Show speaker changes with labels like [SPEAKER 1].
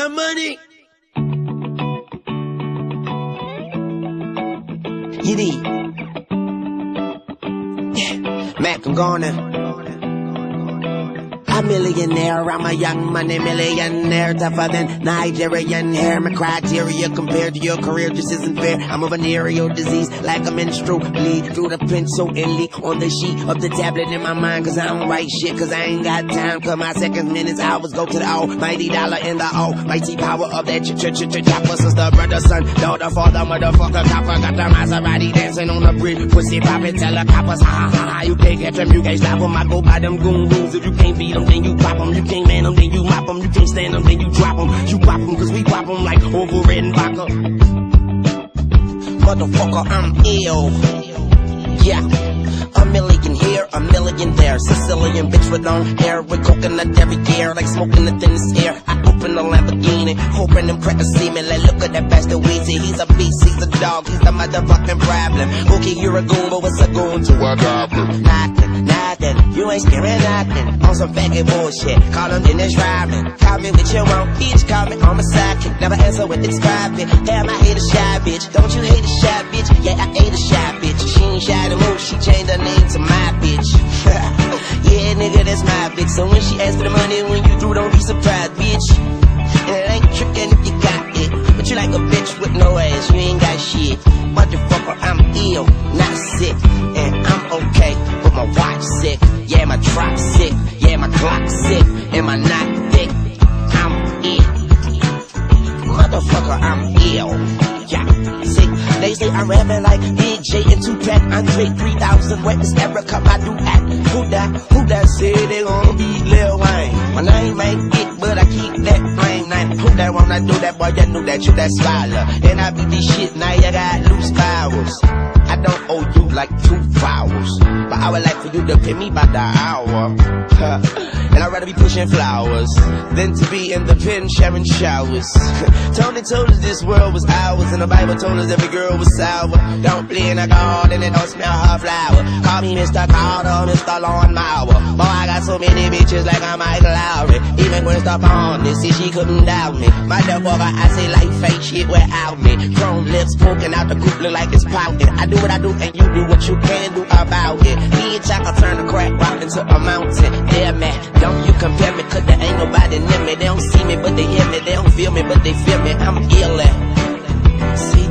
[SPEAKER 1] Young Money. You need. Yeah, Mac, I'm gonna. A millionaire, I'm a young money millionaire, tougher than Nigerian hair. My criteria compared to your career just isn't fair. I'm a venereal disease, like a menstrual bleed through the pencil and leak on the sheet of the tablet in my mind. Cause I don't write shit, cause I ain't got time. Cause my seconds, minutes, hours go to the almighty dollar in the almighty power of that chopper. Sister, brother, son, daughter, father, motherfucker, copper. Got the Maserati dancing on the bridge, pussy poppin', tell the coppers, ha ha ha. You can't catch them, you can't stop them. I go by them goon rules. If you can't beat them, then you pop them. You can't man them, then you mop them. You can't stand them, then you drop them. You pop them, cause we pop them like over red and vodka. Motherfucker, I'm ill. Yeah. A million here, a million there. Sicilian bitch with long hair, with coconut every year, like smoking the thinnest air. I open the Lamborghini, hoping them crackers see me. Like, look at that bastard Weezy. He's a beast, he's a dog, he's the motherfucking problem. Okay, you're a goon, but what's a goon to a goblin? Nothing, you ain't scaring nothing. On some faggot bullshit, call him Dennis Rodman. Call me with your own bitch, call me on my sidekick. Never answer when it's private. Damn, I hate a shy bitch. Don't you hate a shy bitch? Yeah, I hate a shy bitch. She ain't shy to move, she changed her name to my bitch. Yeah, nigga, that's my bitch. So when she asks for the money, when you through, don't be surprised, bitch. And it ain't trickin' if you got it, but you like a bitch with no ass, you ain't got shit. Motherfucker, I'm ill, not sick, and I'm okay, but my watch sick. Yeah, my drop sick, yeah, my clock sick, and my knot thick. I'm ill. Motherfucker, I'm ill. Yeah, sick. They say I'm rapping like Big J and Tupac, Andre 3000, wet is Erica, I do act. Who that say they gon' beat Lil Wayne? My name ain't it, but I keep that flame name. Who that wanna do that, boy, you knew that you that scholar. And I beat this shit, now you got loose powers. I don't owe you like 2 flowers, but I would like for you to pay me by the hour. And I'd rather be pushing flowers than to be in the pen sharing showers. Tony told us this world was ours, and the Bible told us every girl was sour. Don't blend alcohol and it don't smell her flower. Call me Mr. Carter, Mr. Lawnmower. Boy, I got so many bitches like I'm Michael Lowry. Even Gwen Stefani, this see she couldn't doubt me. Motherfucker, I say life ain't shit without me. Chrome lips poking out the coop look like it's pouting. I do what I do and you do what you can do about it. Bitch, I can turn a crack rock into a mountain. Yeah, man, don't you compare me, cause there ain't nobody near me. They don't see me, but they hear me. They don't feel me, but they feel me. I'm ill at. See